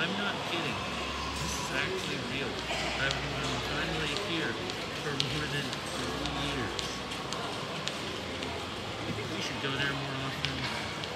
I'm not kidding. This is actually real. I've been finally here for more than 3 years. I think we should go there more